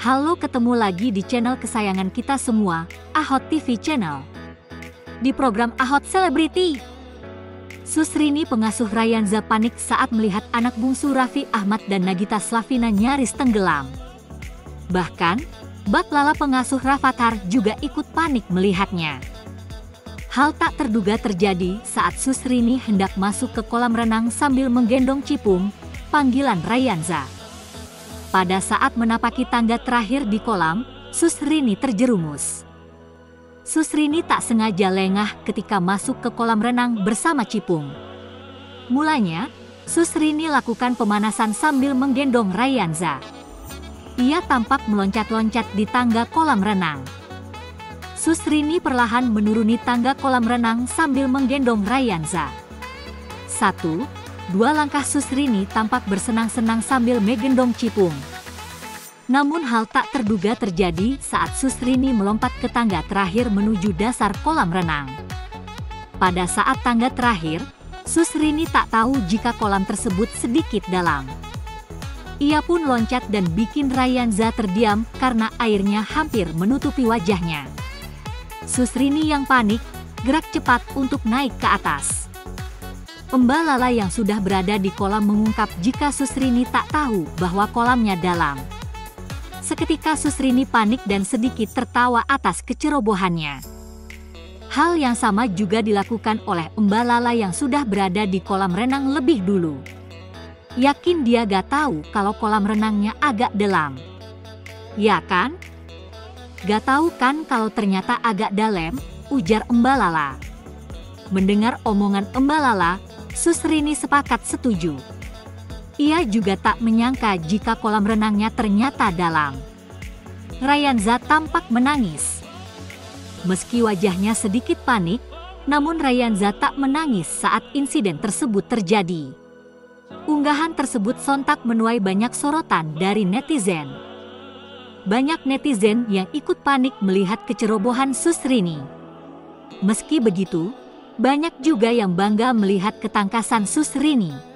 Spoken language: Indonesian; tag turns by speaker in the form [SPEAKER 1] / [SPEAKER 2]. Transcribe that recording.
[SPEAKER 1] Halo, ketemu lagi di channel kesayangan kita semua, Ahot TV Channel. Di program Ahot Celebrity, Susrini pengasuh Rayanza panik saat melihat anak bungsu Raffi Ahmad dan Nagita Slavina nyaris tenggelam. Bahkan, bak Lala pengasuh Rafathar juga ikut panik melihatnya. Hal tak terduga terjadi saat Susrini hendak masuk ke kolam renang sambil menggendong Cipung, panggilan Rayanza. Pada saat menapaki tangga terakhir di kolam, Susrini terjerumus. Susrini tak sengaja lengah ketika masuk ke kolam renang bersama Cipung. Mulanya, Susrini lakukan pemanasan sambil menggendong Rayanza. Ia tampak meloncat-loncat di tangga kolam renang. Susrini perlahan menuruni tangga kolam renang sambil menggendong Rayanza. 1-2 langkah Susrini tampak bersenang-senang sambil menggendong Cipung. Namun hal tak terduga terjadi saat Susrini melompat ke tangga terakhir menuju dasar kolam renang. Pada saat tangga terakhir, Susrini tak tahu jika kolam tersebut sedikit dalam. Ia pun loncat dan bikin Rayanza terdiam karena airnya hampir menutupi wajahnya. Susrini yang panik, gerak cepat untuk naik ke atas. Mbak Lala yang sudah berada di kolam mengungkap jika Susrini tak tahu bahwa kolamnya dalam. Seketika Susrini panik dan sedikit tertawa atas kecerobohannya. Hal yang sama juga dilakukan oleh Mbak Lala yang sudah berada di kolam renang lebih dulu. Yakin dia gak tahu kalau kolam renangnya agak dalam. Ya kan? Gak tahu kan kalau ternyata agak dalam, ujar Mbak Lala. Mendengar omongan Mbak Lala, Susrini sepakat setuju. Ia juga tak menyangka jika kolam renangnya ternyata dalam. Rayanza tampak menangis. Meski wajahnya sedikit panik, namun Rayanza tak menangis saat insiden tersebut terjadi. Unggahan tersebut sontak menuai banyak sorotan dari netizen. Banyak netizen yang ikut panik melihat kecerobohan Susrini. Meski begitu, banyak juga yang bangga melihat ketangkasan Susrini.